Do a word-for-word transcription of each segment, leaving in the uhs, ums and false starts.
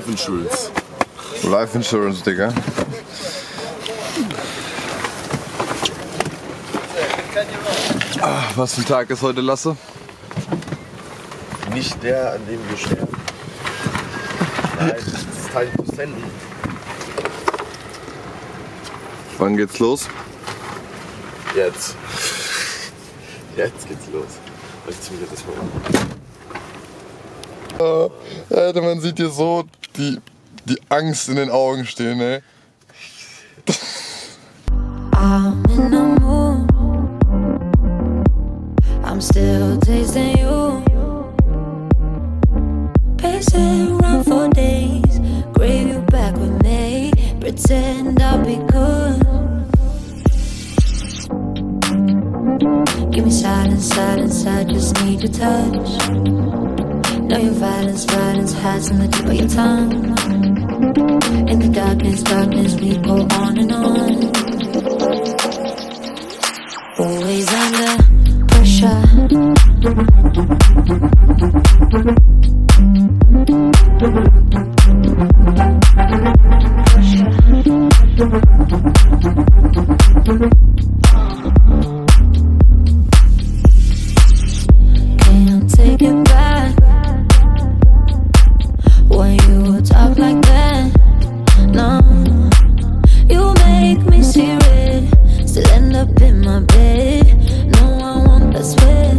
Life Insurance. Life Insurance, Digga. Ah, was für ein Tag ist heute, Lasse? Nicht der, an dem wir sterben. Nein, das ist Teil zu senden. Wann geht's los? Jetzt. Jetzt geht's los. Ich zieh mir das mal um. Oh, Alter, man sieht hier so die, die Angst in den Augen stehen, ey. I'm in the mood. I'm still tasting you. Pacing around for days. Crave you back with me. Pretend I'll be good. Give me silence, silence, I just need your touch. Know your violence, violence hides in the tip of your tongue. In the darkness, darkness, we go on and on. Always under pressure. Can't take it back when you talk like that. No, you make me see red. Still end up in my bed. No, I want that sweat.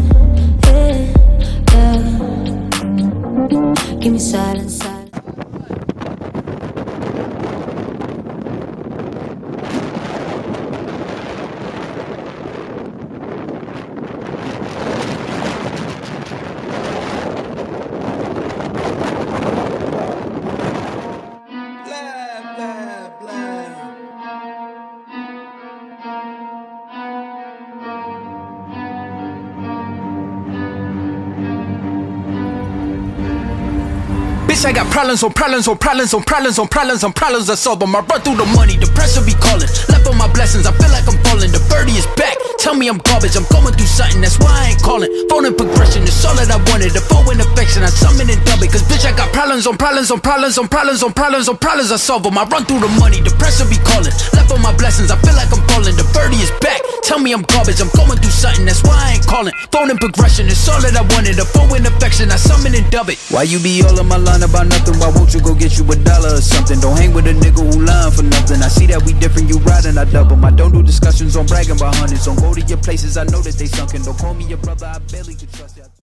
Yeah, yeah. Give me silence, silence. I got problems on problems on problems on problems on problems on problems I solve them. I run through the money, the pressure be calling. Left on my blessings, I feel like I'm falling. The birdie is back, tell me I'm garbage. I'm going through something, that's why I ain't calling. Phone and progression, it's all that I wanted. The phone and affection, I summon and dub it. Cause bitch, I got problems on problems on problems on problems on problems on problems I solve them. I run through the money, the pressure be calling. Left on my blessings, I feel like I'm falling. The birdie is back, tell me I'm garbage. I'm going through something, that's why I ain't calling. Phone and progression, it's all that I wanted. The phone and affection, I summon and dub it. Why you be all in my line about nothing? Why won't you go get you a dollar or something? Don't hang with a nigga who lying for nothing. I see that we different, you riding, I double. I don't do discussions on bragging about hundreds. Don't go to your places, I know that they sunken. Don't call me your brother, I barely can trust you.